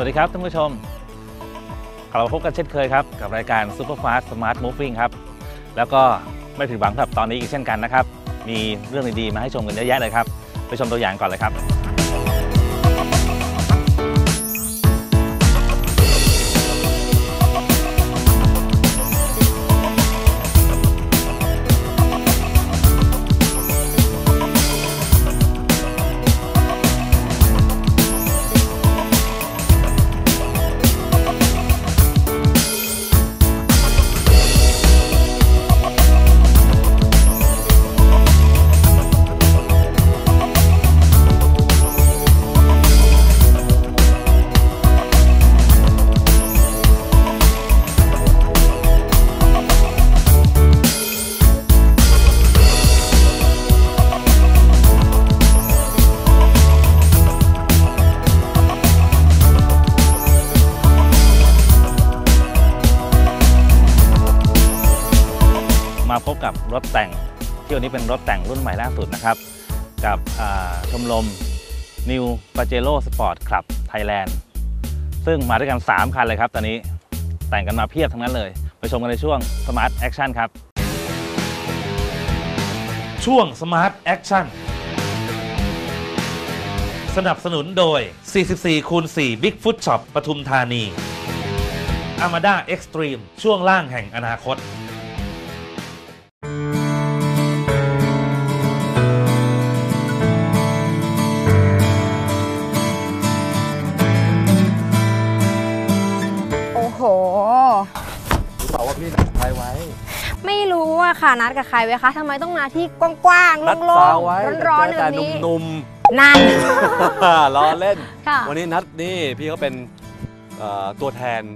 ดีครับท่านผู้ชมกลับมาพบกันเช่นเคยครับกับรายการ Superfast Smart Moving ครับแล้วก็ไม่ผิดหวังครับตอนนี้อีกเช่นกันนะครับมีเรื่องดีๆมาให้ชมกันเยอะแยะเลยครับไปชมตัวอย่างก่อนเลยครับมาพบกับรถแต่งที่วันนี้เป็นรถแต่งรุ่นใหม่ล่าสุดนะครับกับชมรม New Pajero Sport Club Thailand ซึ่งมาด้วยกัน3คันเลยครับตอนนี้แต่งกันมาเพียบทั้งนั้นเลยไปชมกันในช่วง Smart Action ครับช่วง Smart Action สนับสนุนโดย 44x4 Bigfoot Shop ปทุมธานี Armada Extreme ช่วงล่างแห่งอนาคตโหรู้เปล่าว่าพี่นัดใครไว้ไม่รู้อะค่ะนัดกับใครไว้คะทำไมต้องมาที่กว้างๆโล่งๆร้อนๆแบบนี้นุ่มนั่นล้อเล่นวันนี้นัดนี่พี่เขาเป็นตัวแทน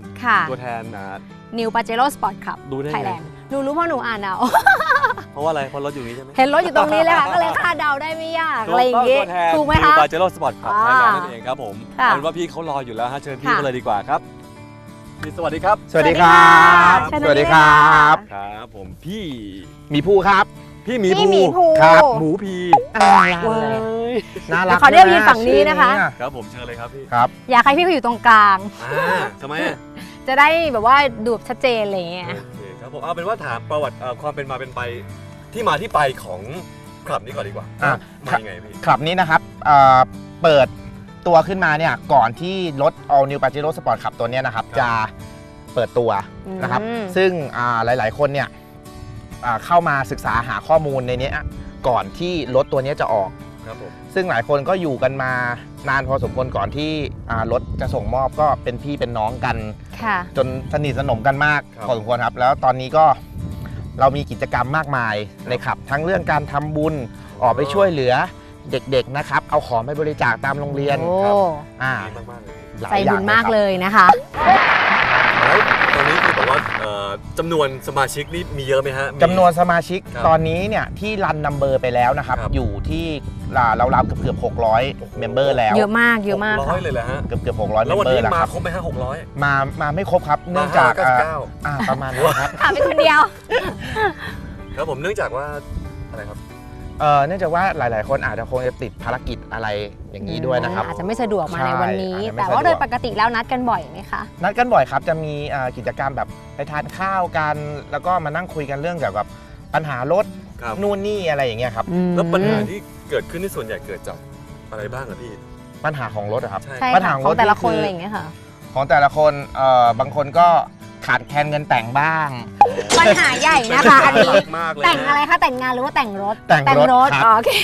New Pajero Sport Club Thailand หนูรู้เพราะหนูอ่านเอาเพราะว่าอะไรเพราะรถอยู่นี้ใช่ไหมเห็นรถอยู่ตรงนี้เลยค่ะก็เลยคาดเดาได้ไม่ยากอะไรอย่างงี้ถูกไหมคะ New Pajero Sport Club Thailand นั่นเองครับผมเอาเป็นว่าพี่เขารออยู่แล้วฮะเชิญพี่เขาเลยดีกว่าครับสวัสดีครับสวัสดีครับสวัสดีครับครับผมพี่มีภูครับพี่มีภูครับหมูพีน่ารักขอเรียกยืนฝั่งนี้นะคะครับผมเชิญเลยครับพี่ครับอยากให้พี่เขาอยู่ตรงกลางทำไมจะได้แบบว่าดูชัดเจนอะไรอย่างเงี้ยครับผมเอาเป็นว่าถามประวัติความเป็นมาเป็นไปที่มาที่ไปของคลับนี้ก่อนดีกว่ามายังไงพี่คลับนี้นะครับเปิดตัวขึ้นมาเนี่ยก่อนที่รถ All New Pajero Sport Club ตัวนี้นะครับจะเปิดตัวนะครับซึ่งหลายๆคนเนี่ยเข้ามาศึกษาหาข้อมูลในนี้ก่อนที่รถตัวนี้จะออกซึ่งหลายคนก็อยู่กันมานานพอสมควรก่อนที่รถจะส่งมอบก็เป็นพี่เป็นน้องกันจนสนิทสนมกันมากพอสมควรครับแล้วตอนนี้ก็เรามีกิจกรรมมากมายในคลับทั้งเรื่องการทำบุญออกไปช่วยเหลือเด็กๆนะครับเอาของไปบริจาคตามโรงเรียนใจบุญมากเลยนะคะตอนนี้คือบอกว่าจำนวนสมาชิกนี่มีเยอะไหมฮะจำนวนสมาชิกตอนนี้เนี่ยที่รันนัมเบอร์ไปแล้วนะครับอยู่ที่เราเกือบ600เมมเบอร์แล้วเยอะมาก 600เลยเหรอฮะเกือบ600เมมเบอร์แล้ววันนี้มาครบไหมฮะ600 มาไม่ครบครับเนื่องจากประมาณนั้นครับขาดไปคนเดียวครับผมเนื่องจากว่าอะไรครับเนื่องจากว่าหลายๆคนอาจจะคงจะติดภารกิจอะไรอย่างนี้ด้วยนะครับอาจจะไม่สะดวกมาในวันนี้แต่ว่าโดยปกติแล้วนัดกันบ่อยไหมคะนัดกันบ่อยครับจะมีกิจกรรมแบบไปทานข้าวกันแล้วก็มานั่งคุยกันเรื่องเกี่ยวกับปัญหารถนู่นนี่อะไรอย่างเงี้ยครับแล้วปัญหาที่เกิดขึ้นที่ส่วนใหญ่เกิดจากอะไรบ้างอะพี่ปัญหาของรถครับปัญหาของแต่ละคนอะไรอย่างเงี้ยค่ะของแต่ละคนบางคนก็ขาดแคลนเงินแต่งบ้างปัญหาใหญ่นะคะอันนี้แต่งอะไรคะแต่งงานหรือว่าแต่งรถแต่งรถโอเค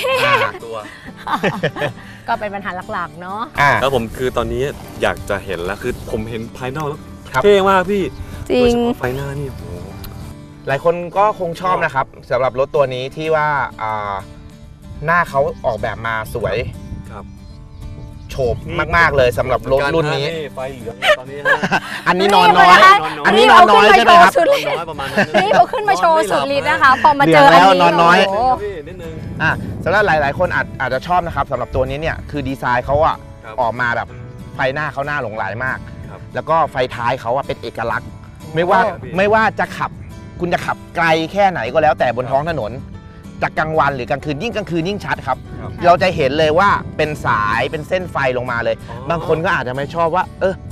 ก็เป็นปัญหาหลักๆเนาะแล้วผมคือตอนนี้อยากจะเห็นแล้วคือผมเห็นภายนอกแล้วเท่มากพี่จริงไฟหน้านี่โอ้หลายคนก็คงชอบนะครับสำหรับรถตัวนี้ที่ว่าหน้าเขาออกแบบมาสวยโฉบมากๆเลยสำหรับรถรุ่นนี้ไฟเหลืองตอนนี้อันนี้นอนน้อยอันนี้นอนน้อยใช่ไหมครับนี่เขาขึ้นมาโชว์สุดฤทธิ์นะคะพอมาเจออันนี้นอนน้อยนิดนึงสำหรับหลายๆคนอาจจะชอบนะครับสำหรับตัวนี้เนี่ยคือดีไซน์เขาออกมาแบบไฟหน้าเขาหน้าหลงไหลมากแล้วก็ไฟท้ายเขาเป็นเอกลักษณ์ไม่ว่าจะขับคุณจะขับไกลแค่ไหนก็แล้วแต่บนท้องถนนจากกลางวันหรือกลางคืนยิ่งกลางคืนยิ่งชัดครับเราจะเห็นเลยว่าเป็นสายเป็นเส้นไฟลงมาเลยบางคนก็อาจจะไม่ชอบว่า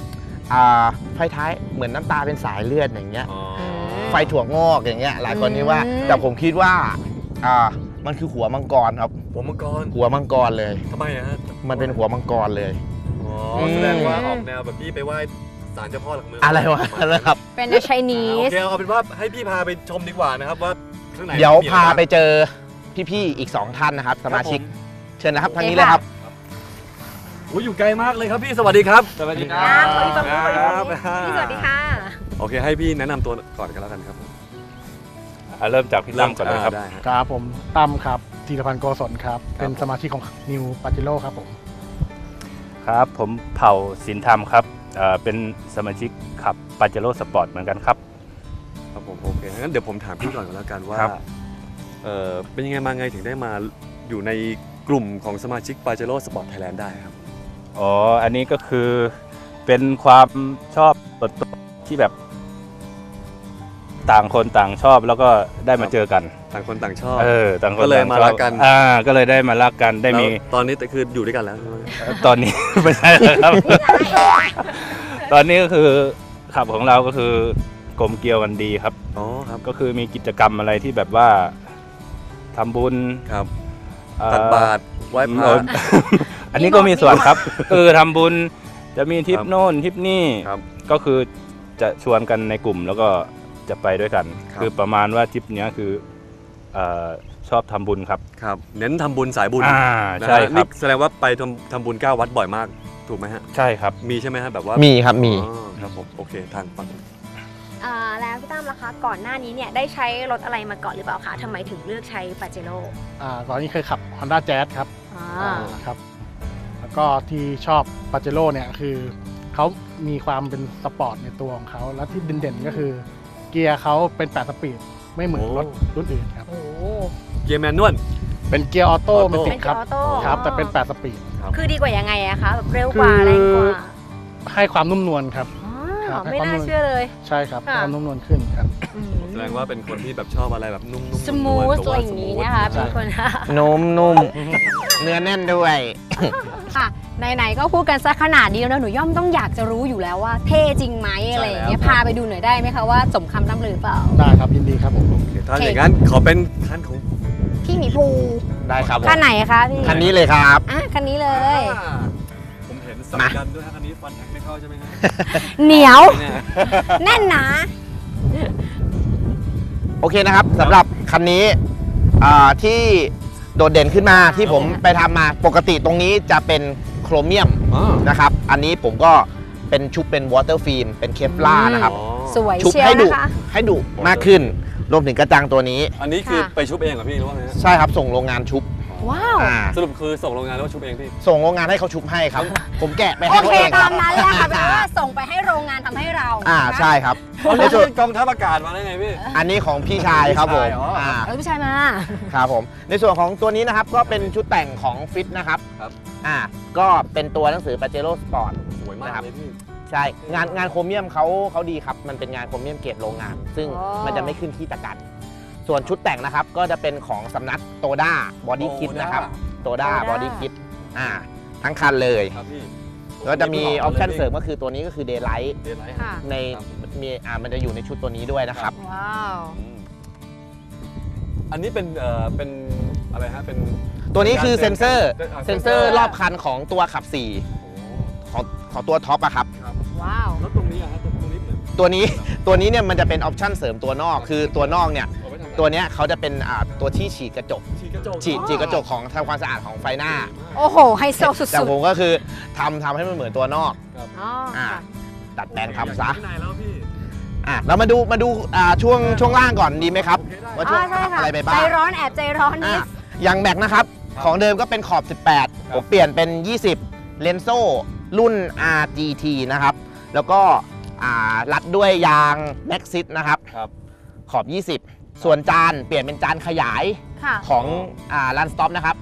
ไฟท้ายเหมือนน้ำตาเป็นสายเลือดอย่างเงี้ยอ๋อไฟถั่วงอกอย่างเงี้ยหลายคนคิดว่าแต่ผมคิดว่ามันคือหัวมังกรครับหัวมังกรหัวมังกรเลยทำไมอะฮะมันเป็นหัวมังกรเลยอ๋อแสดงว่าออกแนวแบบพี่ไปไหว้ศาลเจ้าพ่อหลักเมืองอะไรวะนะครับเป็น The โอ Chinese เคเอาเป็นว่าให้พี่พาไปชมดีกว่านะครับว่าข้างในเดี๋ยวมีพาอะไรบ้งไปเจอพี่ๆอีก 2 ท่านนะครับ สมาชิกเชิญนะครับทางนี้เลยครับโอ้ยอยู่ไกลมากเลยครับพี่สวัสดีครับสวัสดีคครัรับ บสวัสดีครับครับพี่สวัสดีค่ะโอเคให้พี่แนะนำตัวก่อนกันแล้วกันครับเริ่มจากพี่ตั้มก่อนเลยครับได้ฮะครับผมตั้มครับธีรพันธ์โกศลครับ เป็นสมาชิกของนิวปาจิโร่ครับผมครับผมเผ่าสินธรรมครับเป็นสมาชิกขับปาเจโร่สปอร์ตเหมือนกันครับครับผมโอเคงั้นเดี๋ยวผมถามพี่ก่อนแล้วกันว่าครับเป็นยังไงมาไงถึงได้มาอยู่ในกลุ่มของสมาชิกปาเจโร่สปอร์ตไทยแลนด์ได้ครับอ๋ออันนี้ก็คือเป็นความชอบส่วนตัวที่แบบต่างคนต่างชอบแล้วก็ได้มาเจอกันต่างคนต่างชอบต่างคนก็เลยต่งมาชอบรักกันก็เลยได้มารักกันได้มีแล้วตอนนี้แต่คืออยู่ด้วยกันแล้วใช่ไหมตอนนี้ ไม่ใช่ครับ ตอนนี้ก็คือขับของเราก็คือกลมเกลียวกันดีครับอ๋อครับก็คือมีกิจกรรมอะไรที่แบบว่าทำบุญครับเอ่อตักบาตรไหว้พระอันนี้ก็มีส่วนครับทำบุญจะมีทริปครับโน่นทริปนี่ครับก็คือจะชวนกันในกลุ่มแล้วก็จะไปด้วยกันครับคือประมาณว่าทริปเนี้ยคือชอบทำบุญครับครับเน้นทำบุญสายบุญใช่นะฮะครันี่บแสดงว่าไปทำบุญ9 วัดบ่อยมากถูกไหมฮะใช่ครับมีใช่ไหมฮะแบบว่ามีครับมีอ๋อครับผมโอเคทางฝั่งแล้วพี่ตั้มล่ะคะ ก่อนหน้านี้เนี่ยได้ใช้รถอะไรมาก่อนหรือเปล่าคะทำไมถึงเลือกใช้ปาเจโร่ก่อนนี้เคยขับ Honda Jazz ครับ ครับ แล้วก็ที่ชอบปาเจโร่เนี่ยคือเขามีความเป็นสปอร์ตในตัวของเขา แล้วที่เด่นๆก็คือเกียร์เขาเป็น8สปีดไม่เหมือนรถรุ่นอื่นครับโอ้เกียร์แมนนวลเป็นเกียร์ออโต้ออโต้เมติเป็กนครับออโต้ครับ แต่เป็น8สปีดคือดีกว่ายังไงอะคะแบบเร็วกว่าคือแรงกว่าให้ความนุ่มนวลครับอ๋อครับไม่น่าเชื่อเลยใช่ครับค่ะความนุ่มนวลขึ้นครับแสดงว่าเป็นคนที่แบบชอบอะไรแบบนุ่มๆสมูทนวลๆอะไรอย่างนี้นะคะเป็นคนนุ่มเนื้อแน่นด้วยค่ะไหนๆก็พูดกันซะขนาดนี้แล้วนะหนูย่อมต้องอยากจะรู้อยู่แล้วว่าเท่จริงไหมอะไรอย่างเงี้ยพาไปดูหน่อยได้ไหมคะว่าสมคำร่ำลือเปล่าได้ครับยินดีครับผมโอเคถ้าอย่างนั้นขอเป็นคันของพี่หมีภูได้ครับผมคันไหนคะพี่คันนี้เลยครับคันนี้เลยผมเห็นสัญญาณด้วยฮะคันนี้ฟันแทงไม่เข้าใช่ไหมฮะเหนียวเนี่ยแน่นหนาโอเคนะครับสำหรับคันนี้ที่โดดเด่นขึ้นมาที่ผมไปทำมาปกติตรงนี้จะเป็นโครเมียมอ๋อนะครับ อันนี้ผมก็เป็นชุบเป็นวอเตอร์ฟิล์มเป็นเคปลาร์นะครับอ๋อสวยชุบเชียวให้ดุนะคะให้ดุมากขึ้น รวมถึงกระจังตัวนี้อันนี้คือค่ะไปชุบเองเหรอพี่หรือว่าไงฮะใช่ครับส่งโรงงานชุบว้าวสรุปคือส่งโรงงานแล้วชุบเองพี่ส่งโรงงานให้เขาชุบให้ครับ ผมแกะไปโอให้เขาเคเองคตารับมนั้นแหละค่ะเป็นว่าส่งไปให้โรงงานทำให้เราใช่ครับเอาในแล้วส่วนกองทัพอากาศมาได้ไงพี่อันนี้ของพี่ชายครับผมพี่ชายอ๋ออ่เออพี่ชายมาครับผมในส่วนของตัวนี้นะครับก็เป็นชุดแต่งของฟิตนะครับครับก็เป็นตัวหนังสือ Pajero Sport สวยมากนะครับเลยพี่ใช่งานโครเมียมเขาดีครับ มันเป็นงานโครเมียมเกรดโรงงาน ซึ่งอ๋อมันจะไม่ขึ้นที่ตะกัน ส่วนชุดแต่งนะครับก็จะเป็นของสำนักโตด้าบอดี้คิดนะครับโตด้าบอดี้คิดทั้งคันเลยครับพี่ก็จะมีออปชั่นเสริมก็คือตัวนี้ก็คือ Daylight เดย์ไลท์ค่ะในมีมันจะอยู่ในชุดตัวนี้ด้วยนะครับว้าวอันนี้เป็นเป็นอะไรฮะเป็นตัวนี้คือเซ็นเซอร์เซ็นเซอร์เซ็นเซอร์รอบคันของตัวขับโอ้ 4 ของตัวท็อปอะครับครับว้าวแล้วตรงนี้อะฮะตรงนี้เหมือนตัวนี้เนี่ยมันจะเป็นออปชั่นเสริมตัวนอก คือตัวนอกเนี่ยเอาไว้ทำอะไรตัวเนี้ยเขาจะเป็นตัวที่ฉีดกระจกฉีดกระจกฉีดกระจกของทำความสะอาดของไฟหน้าโอ้โหไฮโซสุแต่ดผมก็คือทำให้มันเหมือนตัวนอกๆอ๋ออ่าค่ะดัดแปลงทำซะข้างในแล้วพี่เรามาดูช่วงล่างก่อนดีไหมครับ ว่าช่วงใช่ค่ะอะไรไปบ้าใจงร้อนแอบใจร้อนนิดอย่างแม็กนะครับ ของเดิมก็เป็นขอบ 18 ผมเปลี่ยนเป็น 20 เลนโซ่รุ่น RGT นะครับ แล้วก็รัดด้วยยาง Maxxis นะครับครับขอบ 20 ส่วนจานเปลี่ยนเป็นจานขยายค่ะของรันสต็อปนะครับ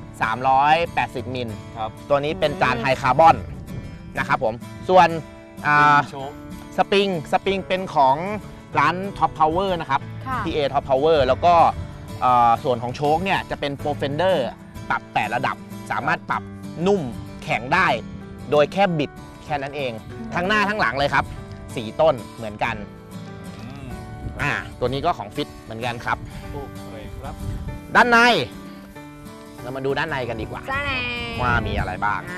380 มิลครับตัวนี้เป็นจานไฮคาร์บอนนะครับผม ส่วนโชว์สปริงเป็นของร้าน Top Power นะครับค่ะ PA Top Power แล้วก็ส่วนของโชคเนี่ยจะเป็น Pro Fender ปรับ8ระดับ สามารถปรับนุ่มแข็งได้ โดยแค่บิดแค่นั้นเอง ทั้งหน้าทั้งหลังเลยครับสีต้นเหมือนกันตัวนี้ก็ของฟิตเหมือนกันครับโอเคครับด้านในเรามาดูด้านในกันดีกว่าจ้าแน่ว่ามีอะไรบ้าง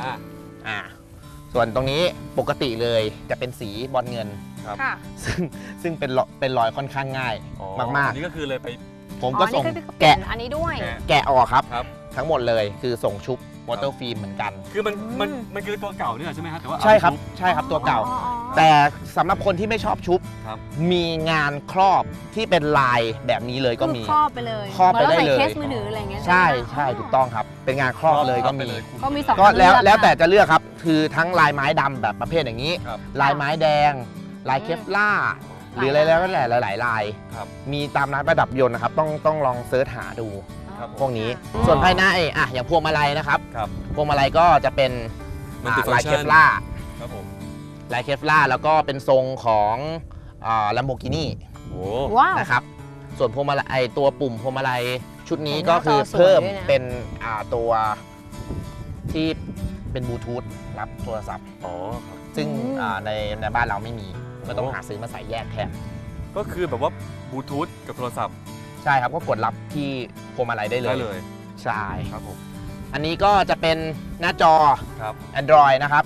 ส่วนตรงนี้ปกติเลยจะเป็นสีบอลเงินค่ะซึ่งเป็นรอยค่อนข้างง่ายมากนี่ก็คือเลยไปๆ ผมก็ส่งอ๋อนี่คือแกะอันนี้ด้วยแกะออกครับครับทั้งหมดเลยคือส่งชุบวอเตอร์ฟิล์มเหมือนกันคือมันคือตัวเก่าเนี่ยใช่ไหมครับแต่ว่าใช่ครับตัวเก่า แต่สำหรับคนที่ไม่ชอบชุบครับมีงานครอบที่เป็นลายแบบนี้เลยก็มีครอบไปเลยครอบไปได้เลยหมือนราใส่เคสมือถืออะไรอย่างเงี้ยใช่ไหมใช่ถูกต้องครับ เป็นงานครอบเลยก็มีก็มีสองก็แล้วเลือกแล้วแต่ค่ะจะเลือกครับ คือทั้งลายไม้ดำแบบประเภทอย่างนี้ครับลายไม้แดง ลายเคฟล่าร์หรืออะไรแล้วก็หลายลายครับมีตามร้านประดับยนต์นะครับ ต้องลองเซิร์ชหาดูครับพวกนี้อ๋อส่วนภายในอย่างพวงมาลัยนะครับครับพวงมาลัยก็จะเป็น Multifunction ลายเคฟล่าร์ครับผมลายเคฟล่าร์แล้วก็เป็นทรงของLamborghini โอ้ว้าวนะครับ ส่วนพวงมาลัยตัวปุ่มพวงมาลัยชุดนี้โอ้ก็คือหน้าจอสวยเพิ่มด้วยนะเป็นตัวที่เป็นบลูทูธรับโทรศัพท์อ๋อครับซึ่งในบ้านเราไม่มีก็ต้องหาซื้อมาใส่แยกแทนก็คือแบบว่าบลูทูธกับโทรศัพท์ใช่ครับก็กดรับที่พวงมาลัยได้เลยได้เลยใช่ครับผมอันนี้ก็จะเป็นหน้าจอครับ Android นะครับ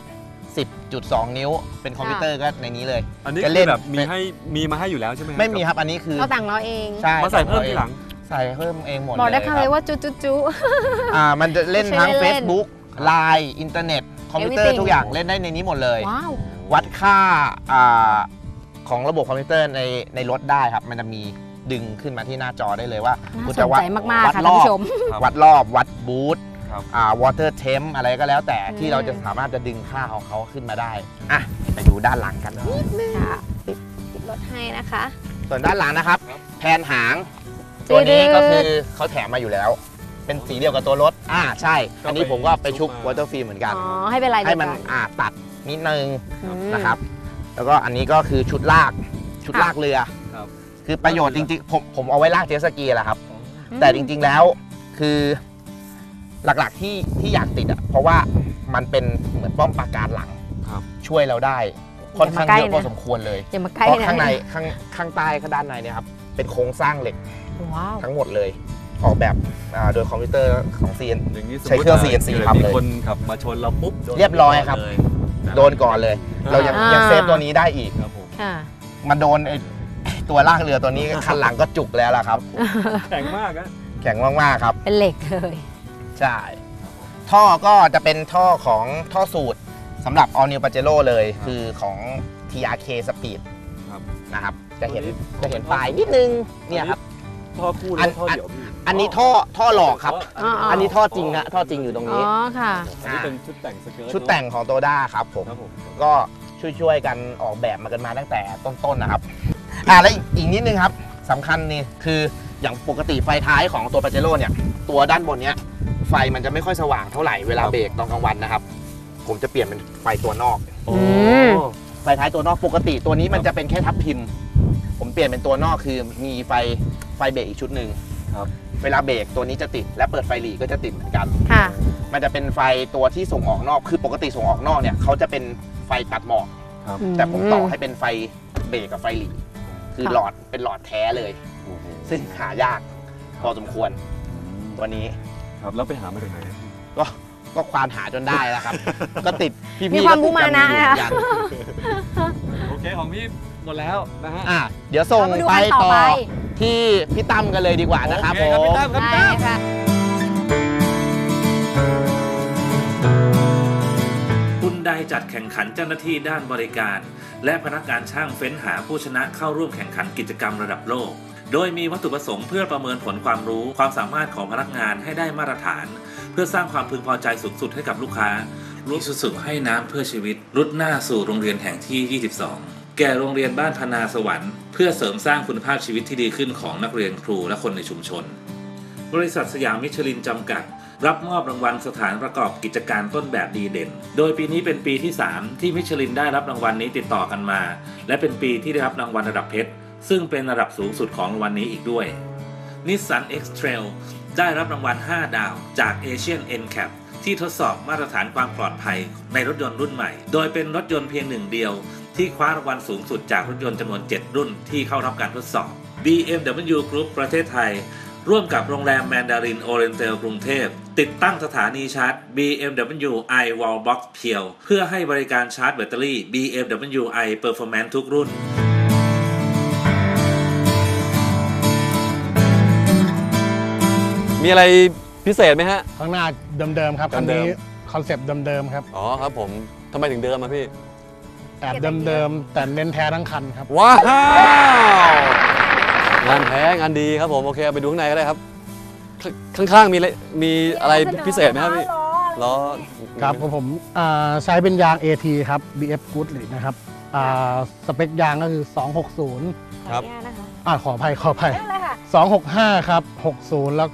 10.2 นิ้วเป็นคอมพิวเตอร์ก็ในนี้เลยอันนี้จะคืเล่อน แบบมีมาให้อยู่แล้วใช่ไหมไม่มีครับอันนี้คือเราแต่งเราเองใช่มาใส่เพิ่มทีหลังใส่เพิ่มเองหมดบอกได้คคำรัเลยบว่าจุจุจุมันจะเล่นทั้งใช้เล่น Facebook Line อินเทอร์เน็ตคอมพิวเตอร์ Everything ทุกอย่างเล่นได้ในนี้หมดเลยว้าววัดค่าของระบบคอมพิวเตอร์ในรถได้ครับ มันจะมีดึงขึ้นมาที่หน้าจอได้เลยว่าน่าคุณสจะนวัดใจมากๆวัดค่ะรท่านอบผู้ชมครับวัดรอบวัดบูทครับวอเตอร์เทมอะไรก็แล้วแต่ที่อืมเราจะสามารถจะดึงค่าของเขาขึ้นมาได้ไปดูด้านหลังกันค่ะปิดรถให้นะคะส่วนด้านหลังนะครับครับแผนหางตัวนี้ก็คือเขาแถมมาอยู่แล้ว เป็นสีเดียวกับตัวรถใช่ อันนี้ผมก็ไปชุบวอเตอร์ฟิล์มเหมือนกันอ๋อให้เป็นลายเดีให้ยวมันกันตัดนิดนึงอืมนะครับ แล้วก็อันนี้ก็คือชุดลากลากเรือครับคือประโยชน์จริงๆผมเอาไว้ลากเจ็ตสกีแหละครับ แต่จริงๆแล้วคือหลักๆที่อยากติดเพราะว่ามันเป็นเหมือนป้อมปราการหลังครับช่วยเราได้ค่อนข้างเยอะพอสมควรเลยอย่ามาใกล้เพราะนะข้างในข้างใต้ข้างด้านในเนี่ยครับเป็นโครงสร้างเหล็กว้าวทั้งหมดเลย ออกแบบโดยคอมพิวเตอร์ของ CN อย่างนี้สมใช้มุติเครื่อง CNC กิดทำเลยมีคนขับมาชนเราปุ๊บโดนเรียบร้อยครับเลยโดนก่อนเลย เรายังเซฟตัวนี้ได้อีกครับผมค่ะมันโดนไอ้ตัวลากเรือตัวนี้คันหลังก็จุกแล้วล่ะครับแข็งมากอะแข็งมากๆครับเป็นเหล็กเลยใช่ ท่อก็จะเป็นท่อของท่อสูตรสำหรับ All New Pajero เลยคือของ TRK Speed ครับนะครับ จะเห็นปลายนิดนึงเนี่ยครับท่อคู่แล้วท่อเดี่ยวพี่อันนี้ท่อหลอกครับ อันนี้ท่อจริงนะท่อจริงอยู่ตรงอ๋นี้อค่ะอันนี้เป็นชุดแต่งสเกิร์ตชุดแต่งของโตด้าครับผมครับผมก็ช่วยกันออกแบบมากันมาตั้งแต่ต้นๆนะครับแล้วอีกนิดนึงครับสำคัญนี่คืออย่างปกติไฟท้ายของตัวปาเจโร่เนี่ยตัวด้านบนเนี้ยไฟมันจะไม่ค่อยสว่างเท่าไหร่เวลาเบรกตอนกลางวันนะครับ ผมจะเปลี่ยนเป็นไฟตัวนอกโอ้มไฟท้ายตัวนอกปกติตัวนี้มันจะเป็นแค่ทับพิมพ์ ผมเปลี่ยนเป็นตัวนอกคือมีไฟเบรกอีกชุดหนึ่งครับเวลาเบรกตัวนี้จะติดและเปิดไฟหลีก็จะติดเหมือนกันค่ะมันจะเป็นไฟตัวที่ส่งออกนอก คือปกติส่งออกนอกเนี่ยเขาจะเป็นไฟตัดหมอก แต่ผมต่อให้เป็นไฟเบรกกับไฟหลี คือค่ะหลอดเป็นหลอดแท้เลย ซึ่งหายากพอสมควรตัวนี้ครับแล้วไปหามาจากไหนก็ควานหาจนได้แล้วครับ ก็ติดพี่ๆมีความก็ติดมุมานะอยู่เหมือนกันโอเคของพี่หมดแล้วนะฮะเดี๋ยวส่งเรามาดูไปอันต่อต่อไปที่พี่ตั้มกันเลยดีกว่านะครับโอผเคครับพี่มตั้มครับได้พี่ตั้มค่ะคุณใดจัดแข่งขันเจ้าหน้าที่ด้านบริการ และพนักงานช่างเฟ้นหาผู้ชนะเข้าร่วมแข่งขันกิจกรรมระดับโลก โดยมีวัตถุประสงค์เพื่อประเมินผลความรู้ความสามารถของพนักงานให้ได้มาตรฐาน เพื่อสร้างความพึงพอใจสูงสุดให้กับลูกค้ารุ่นสุดให้น้ำเพื่อชีวิตรุดหน้าสู่โรงเรียนแห่งที่ 22 แก่โรงเรียนบ้านพนาสวรรค์เพื่อเสริมสร้างคุณภาพชีวิตที่ดีขึ้นของนักเรียนครูและคนในชุมชน บริษัทสยามมิชลินจำกัด รับมอบรางวัลสถานประกอบกิจการต้นแบบดีเด่น โดยปีนี้เป็นปีที่ 3 ที่มิชลินได้รับรางวัลนี้ติดต่อกันมา และเป็นปีที่ได้รับรางวัลระดับเพชร ซึ่งเป็นระดับสูงสุดของรางวัลนี้อีกด้วย Nissan X-Trail ได้รับรางวัล 5 ดาวจาก Asian NCAP ที่ทดสอบมาตรฐานความปลอดภัยในรถยนต์รุ่นใหม่ โดยเป็นรถยนต์เพียงหนึ่งเดียวที่คว้ารางวัลสูงสุดจากรถยนต์จำนวน 7 รุ่นที่เข้ารับการทดสอบ BMW Group ประเทศไทยร่วมกับโรงแรมแมนดารินโอเรนเตลกรุงเทพติดตั้งสถานีชาร์จ BMW i Wallbox เพียวเพื่อให้บริการชาร์จแบตเตอรี่ BMW i Performance ทุกรุ่นมีอะไรพิเศษไหมฮะข้างหน้าเดิมๆครับคันนี้คอนเซปต์เดิมๆครับอ๋อครับผมทำไมถึงเดิมอะพี่แอบเดิมๆแต่เน้นแท้ทั้งคันครับว้าวงานแท้งานดีครับผมโอเคไปดูข้างในก็ได้ครับข้างๆมีอะไรพิเศษไหมครับพี่ล้อครับผมใช้เป็นยาง AT ครับ BF Goodrich นะครับสเปคยางก็คือ 260 ครับขออภัย 265 ครับ 60 แล้วก็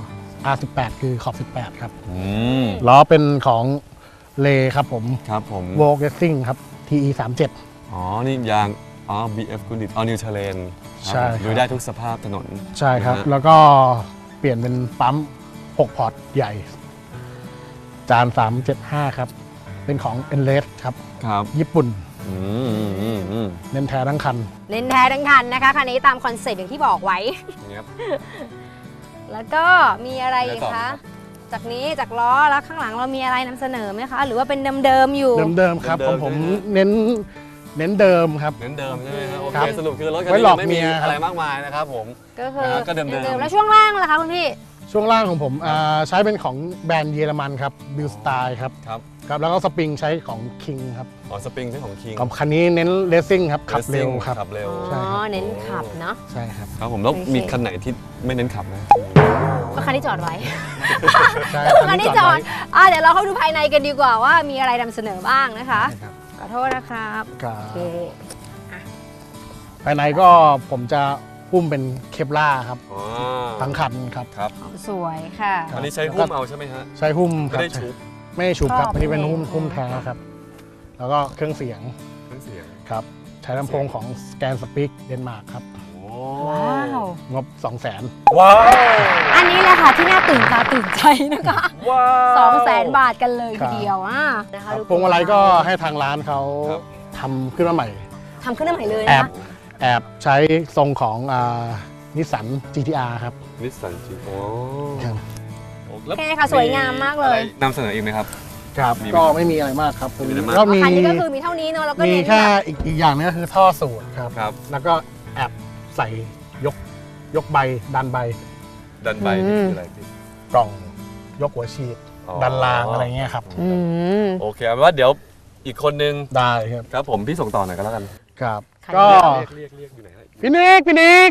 R18 คือขอบ 18 ครับล้อเป็นของเลครับผมครับผมโวล Racing ครับ TE 37 อ๋อนี่ยางBF Goodrich All New Terrain ใช่ครับดูได้ทุกสภาพถนนใช่ครับนะฮะแล้วก็เปลี่ยนเป็นปั๊ม 6 พอร์ตใหญ่ จาน 375 ครับ เป็นของ Enlet ครับครับญี่ปุ่นอืมเน้นแท้ทั้งคันเน้นแท้ทั้งคันนะคะคันนี้ตามคอนเซ็ปต์อย่างที่บอกไว้อย่างเงี้ยครับแล้วก็มีอะไรอีกแล้วต่อคะครับจากนี้จากล้อแล้วข้างหลังเรามีอะไรนำเสนอไหมคะ หรือว่าเป็นเดิมๆอยู่เดิมๆครับเดิผมมๆผมใช่ไหมเน้นเดิมครับเหมือนเดิมใช่ไหมครับโอครัเคบสรุปคือรถคันไว้นี้หลอกไม่เมีมียอะไรมากมายนะครับผมก็คือก็เดิมๆแล้วช่วงล่างล่ะคะคุณพี่ช่วงล่างของผมใช้เป็นของแบรนด์เยอรมันครับบิลสไตล์ครับครับครับแล้วก็สปริงใช้ของคิงครับอ๋อสปริงใช่ของคิงกับคันนี้เน้นเลสซิ่งครับขับเร็วครับขับเร็วใช่อ๋อครับเน้นขับเนาะใช่ครับครับผมแล้วโอเคมีคันไหนที่ไม่เน้นขับไหมก็คันที่จอดไว้ใช่คันที่จอดเดี๋ยวเราเข้าดูภายในกันดีกว่าว่ามีอะไรนำเสนอบ้างนะคะใช่ครับขอโทษนะครับครัโอบ เคภายในก็ผมจะหุ้มเป็นเคปล่าครับอ๋อทั้งคันครับครับสวยค่ะอันนี้ใช้หุ้มเอาใช่ไหมฮะใช้หุ้มคไม่รับได้ชุบไม่ได้ชุบครับชอบอันนี้เป็นเลยหุ้มแท้ครับ แล้วก็เครื่องเสียงเครื่องเสียงครับใช้ลำโพงของสแกนสปีกเดนมาร์กครับโอ้ว้าวงบ 200,000 ว้าวอันนี้แหละค่ะที่น่าตื่นตาตื่นใจนะคะว้าว 200,000 บาทกันเลยครัทีบเดียวนะคะดูพวงมาลัยก็ให้ทางร้านเขาครับทำขึ้นมาใหม่ทำขึ้นมาใหม่เลยแอนะบแอบใช้ทรงของนิสสัน GTR ครับนิสสันจีโอ้ครับโอเคค่ะ สวยงามมากเลยนำเสนออีกไหมครับครับมีไหมก็ไม่มีอะไรมากครับไม่มีอะไรมากก็มีคันนี้ก็คือมีเท่านี้เนาะแล้วก็มีเน้นแค่แบบอีกอย่างนึงก็คือท่อสูตรครับครับแล้วก็แอบใส่ยกใบดันใบดันใบนี่คืออะไรพี่กล่องยกหัวฉีดอ๋อดันรางอะไรเงี้ยครับอืมโอเคเอาเป็นว่าเดี๋ยวอีกคนนึงได้ครับครับผมพี่ส่งต่อหน่อยก็แล้วกันครับคันก็นี้เรียกอยู่ไหนฮะพี่นิก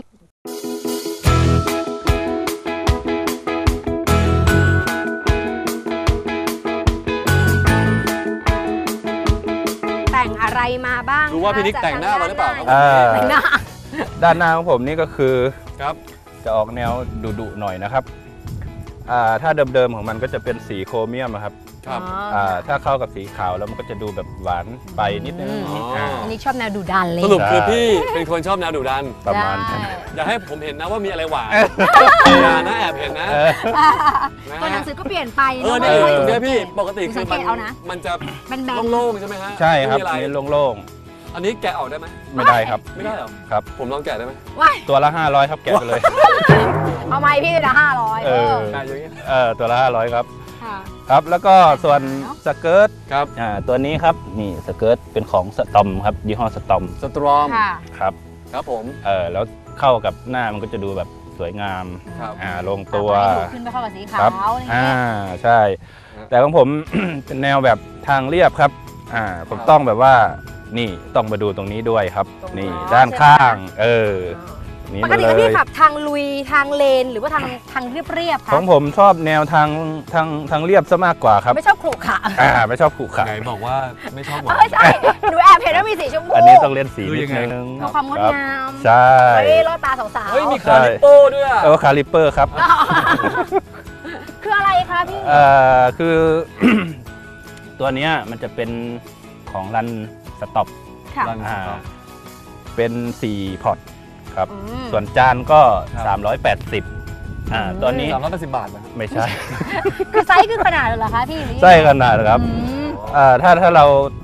แต่งอะไรมาบ้างรู้ว่าคะพี่นิกจกแต่งหน้ามาหรือเปล่าครับแต่งหน้าด้านหน้าของผมนี่ก็คือครับจะออกแนวดุๆหน่อยนะครับถ้าเดิมๆของมันก็จะเป็นสีโครเมียมอะครับครับถ้าเข้ากับสีขาวแล้วมันก็จะดูแบบหวานไปนิดนึงอ๋ออ่อันนี้ชอบแนวดุดันเลยสรุปคือพี่เป็นคนชอบแนวดุดันประมาณนั้นอย่าให้ผมเห็นนะว่ามีอะไรหวานอย่านะแอบเห็นนะนะตัวหนัฮะงสือก็เปลี่ยนไปเนี่ยไม่ค่อยตรงเนี้ยพี่ปกติสัคืองเกตเอานะมันจะเป็นแบนโล่งๆใช่ไหมฮะใช่ครับไม่มีอะไรนี่โล่งอันนี้แกะออกได้ไหมๆ ไม่ได้ครับไม่ได้หรอครับผมลองแกะได้ไหมว้ายตัวละ 500 ครับแกะไปเลยเอาไหมพี่ละ500 เออได้เยอะแยะตัวละ 500 ครับค่ะครับ แล้วก็ส่วนสเกิร์ตครับตัวนี้ครับ นี่สเกิร์ตเป็นของสตอมครับยี่ห้อสตอมสตรอมค่ะครับครับผมแล้วเข้ากับหน้ามันก็จะดูแบบสวยงามครับลงตัวขึ้นไปเข้ากับสีขาครับวอะไรอย่างเงี้ยใช่ แต่ของผม เป็นแนวแบบทางเรียบครับผมต้องแบบว่านี่ต้องมาดูตรงนี้ด้วยครับ นี่ด้านข้างนี่ปกมาติเลแล้วพี่ยขับทางลุยทางเลนหรือว่าทางเรียบๆขคะองผมชอบแนวทางเรียบซะมากกว่าครับไม่ชอบขรุขระไม่ชอบขรุขระไหนบอกว่าไม่ชอบหวานใช่หนูแอบเห็นว่ามีสีชมพูอันนี้ต้องเล่นสีคือนิยัดงไงนึงมีความงดครับงามใช่เฮ้ยล่อตาสาวๆเฮ้ยมีคาริโป้ด้วยอะคาลิปเปอร์ครับคืออะไรคะพี่คือ ตัวเนี้ยมันจะเป็นของรันสต็อปค่ะรันเป็น4พอร์ตครับอืมส่วนจานก็ครับ 380ตัวนี้ 380 บาทนะครับไม่ใช่คือไซส์คือขนาดเหรอคะพี่ไส้ขนาดครับอืมถ้าเรา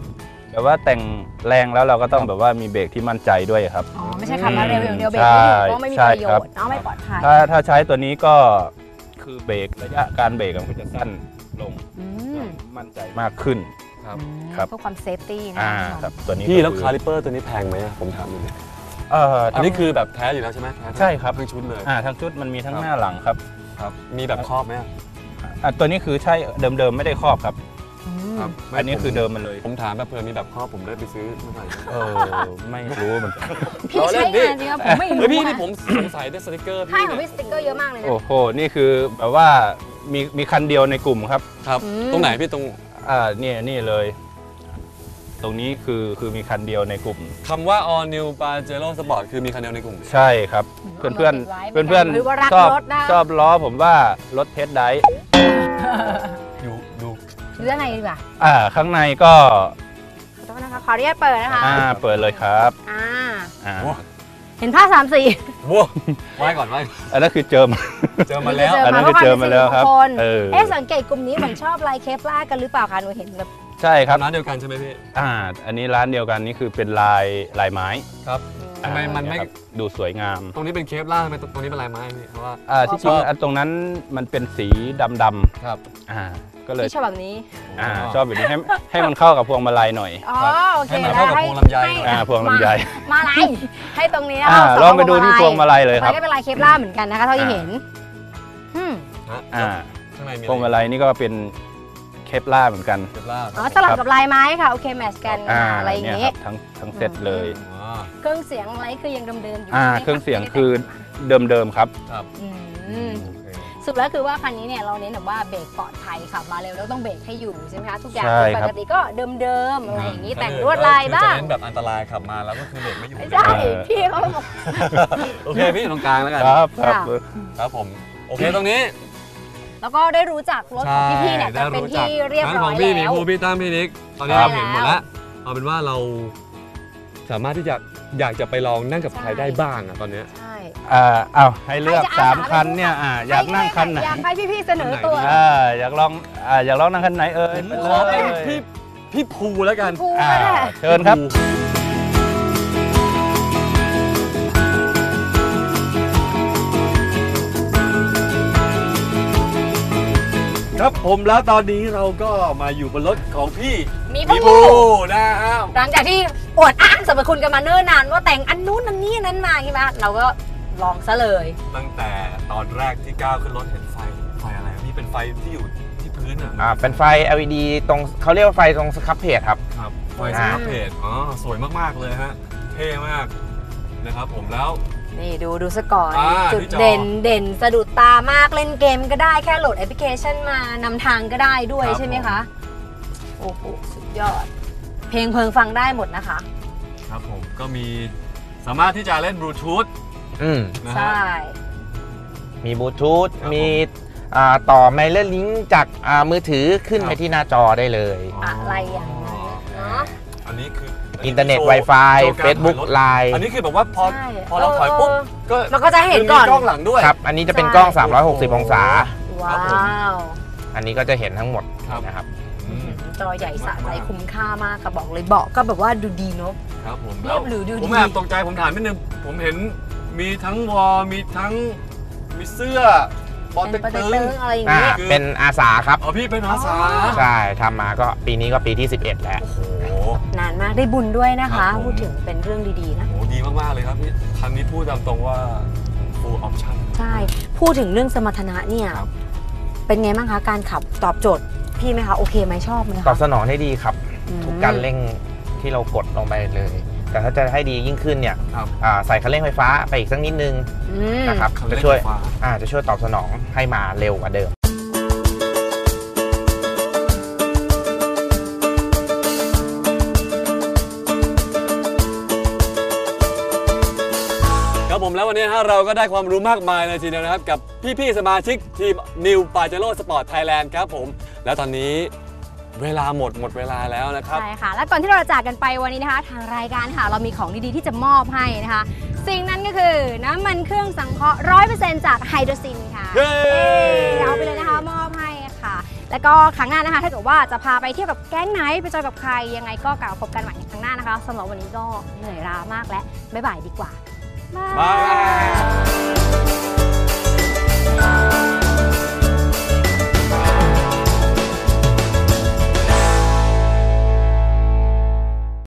แบบว่าแต่งแรงแล้วเราก็ต้องแบบว่ามีเบรกที่มั่นใจด้วยครับอ๋อไม่ใช่ขับมาเร็วอย่างเดียวเบรกไม่อยู่ก็ไม่มีประโยชน์เนาะไม่ปลอดภัยถ้าใช้ตัวนี้ก็คือเบรกระยะการเบรกมันจะสั้นลงอืมมั่นใจมากขึ้นครับครับเพื่อความเซฟตี้นะครับตัวนี้พี่แล้วก็อคาลิเปอร์ตัวนี้แพงไหมอะผมถามหน่อยอัอันนี้คือแบบแท้อยู่แล้วใช่ไหมแท้ใช่ครับทั้งชุดเลยทั้งชุดมันมีทั้งครับหน้าหลังครับครับมีแบบครอบไหมอะตัวนี้คือใช่เดิมๆไม่ได้ครอบครับอืมครับอันนี้คือเดิมมันเลยผมถามแบบเผื่อมีแบบครอบผมได้ไปซื้อเมื่อไหร่ไม่รู้เหมือนกันพี่ใช้งานจริงครับผมไม่รู้เฮ้ยพี่อะนี่ผมสงสัยได้สติกเกอร์ใช่พี่ของเนี่พี่ยสติ๊กเกอร์เยอะมากเลยนะโอ้โหนี่คือแบบว่ามีคันเดียวในกลุ่มครับครับอืมตรงไหนพี่ตรงนี่เลย ตรงนี้คือมีคันเดียวในกลุ่มคำว่า all new Pajero Sport คือมีคันเดียวในกลุ่มใช่ครับ เพื่อนหรือว่ารักชอบรถนะชอบล้อผมว่ารถเทสไดฟ์อยู่ดูดูด้านในดีกว่าข้างในก็ขอโทษนะคะขออนุญาตเปิดนะคะเปิดเลยครับอ่าเห็นผ้าสามสีว้าไว้ก่อนไว้อันนั้นคือเจิมเจอมาแล้วอันนั้นคือเจอมาแล้วครับสังเกตกลุ่มนี้เหมือนชอบลายเคปลากันหรือเปล่าคะหนูเห็นแบบใช่ครับร้านเดียวกันใช่ไหมพี่อันนี้ร้านเดียวกันนี่คือเป็นลายไม้ครับทำไมมันไม่ครับดูสวยงามตรงนี้เป็นเคปล่างทำไมตรงนี้เป็นลายไม้พี่เพราะว่าที่จริงอันตรงนั้นมันเป็นสีดำครับก็เลยที่ชอบแบบนี้ชอบแบบนี้ให้มันเข้ากับพวงมาลัยหน่อยอ๋อโอเคให้มันเข้ากับพวงลำไยหน่อยพวงลำไยมาลายให้ตรงนี้ลองไปดูที่พวงมาลัยเลยครับก็เป็นลายเคปลาเหมือนกันนะคะเท่าที่เห็นข้างในมีพวงมาลัยนี่ก็เป็นเคปล่าเหมือนกันเคปล่างอ๋อสลับกับลายไม้ค่ะโอเคแมทช์กันอะไรอย่างนี้นี้ทั้งเซตเลยเครื่องเสียงอะไรคือยังเดิมๆอยู่เครื่องเสียงคือเดิมๆครับครับสุดแล้วคือว่าคันนี้เนี่ยเราเน้นแบบว่าเบรกปลอดภัยขับมาเร็วแล้วต้องเบรกให้อยู่ใช่ไหมคะทุกอย่างใช่ปครับกติก็เดิมๆอะไรอย่างนี้แต่งลวดลายบ้างจะเน้นแบบอันตรายขับมาแล้วก็คือเบรกไม่อยู่ไม่ใช่พี่เขาบอกโอเคพี่ตรงกลางแล้วกันครับผมโอเคตรงนี้แล้วก็ได้รู้จักรถของพี่ๆเนี่ยจะเป็นที่เรียบร้อยของพี่มีแล้วภูพี่ตั้มพี่นิกตอนนี้ใช่เราเห็นหมดแล้วเอาเป็นว่าเราสามารถที่จะอยากจะไปลองนั่งกับใครได้บ้างอะตอนเนี้ยใช่เอาให้เลือกใครจะอาสา 3 คันเนี่ยอยากนั่งคันไหนอยากให้พี่ๆเสนอตัวอยากลองนั่งคันไหนเอ่ยผมขอเป็นพี่ภูแล้วกันภูก็ได้เชิญครับครับผมแล้วตอนนี้เราก็มาอยู่บนรถของพี่มีพี่ภูภูนะฮะหลังจากที่อวดอ้างสรรพคุณกันมาเนิ่นนานว่าแต่งอันนู้นอันนี้อันนั้นมาใช่ไหมเราก็ลองซะเลยตั้งแต่ตอนแรกที่ก้าวขึ้นรถเห็นไฟอะไรนี่เป็นไฟที่อยู่ที่พื้นอ่ะเป็นไฟ LED ตรงเขาเรียกว่าไฟตรงสครับเพจครับครับไฟสครับเพจสวยมากๆเลยฮะเท่มากนะครับผมแล้วนี่ดูซะก่อน จุดที่จอเด่นสะดุดตามากเล่นเกมก็ได้แค่โหลดแอปพลิเคชันมานำทางก็ได้ด้วยครับใช่ไหมคะ โอ้โหสุดยอด เพลงฟังได้หมดนะคะครับผมก็มีสามารถที่จะเล่นบลูทูธ นะใช่ฮะมีบลูทูธครับมีต่อไมเลอร์ลิงก์จากมือถือขึ้นครับไปที่หน้าจอได้เลยอะไรอย่างนั้นเนาะอันนี้คืออินเทอร์เน็ตโชว์ Wi-Fi โชว์การ Facebook ถอยรถ Line อันนี้คือแบบว่าพอใช่พอเราถอยปุ๊บก็มันก็จะเห็นก่อนมีกล้องหลังด้วยครับ อันนี้จะเป็นกล้อง 360 องศาว้าวอันนี้ก็จะเห็นทั้งหมดครับนะครับอืมจอใหญ่สะใจคุ้มค่ามากค่ะบอกเลยเบาะก็แบบว่าดูดีเนาะครับผมเรียบหรือดูผมดีแอบตกใจผมถามนิดนึงผมเห็นมีทั้งวอลมีทั้งมีเสื้อ บอลเป็เต็นกประตึงเตอะไรอย่างเงี้ยเป็นอาสาครับอ๋อพี่เป็นอาสาใช่ ทำมาก็ปีนี้ก็ปีที่ 11 แล้วโอ้โหนานมากได้บุญด้วยนะครัคะบผมพูดถึงเป็นเรื่องดีๆนะโอ้โหดีมากๆเลยครับพี่คันนี้พูดตามตรงว่า full option ใช่ พูดถึงเรื่องสมรรถนะเนี่ยครับเป็นไงบ้างคะ การขับตอบโจทย์พี่ไหมคะ โอเคไหมชอบไหมตอบคะสนองได้ดีครับอืมทุกการเร่งที่เรากดลงไปเลย แต่ถ้าจะให้ดียิ่งขึ้นเนี่ยครับใส่คันเร่งไฟฟ้าไปอีกสักนิดนึงอืมนะครับคันจะเร่งช่วยไฟฟ้าจะช่วยตอบสนองให้มาเร็วกว่าเดิมครับผมแล้ววันนี้เราก็ได้ความรู้มากมายเลยทีเดียวนะครับกับพี่ๆสมาชิกทีม New Pajero Sport Thailand ครับผมแล้วตอนนี้เวลาหมดเวลาแล้วนะครับใช่ค่ะ และก่อนที่เราจะจากกันไปวันนี้นะคะ ทางรายการค่ะเรามีของดีๆที่จะมอบให้นะคะ สิ่งนั้นก็คือน้ำมันเครื่องสังเคราะห์ 100% จากไฮโดรซินค่ะเย้เอาไปเลยนะคะมอบให้ค่ะแล้วก็ครั้งหน้านะคะถ้าเกิดว่าจะพาไปเที่ยวกับแก๊งไหนไปเจอกับใครยังไงก็กลับมาพบกันใหม่ในครั้งหน้านะคะสำหรับวันนี้ก็เหนื่อยล้ามากแล้วบ๊ายบายดีกว่าบาย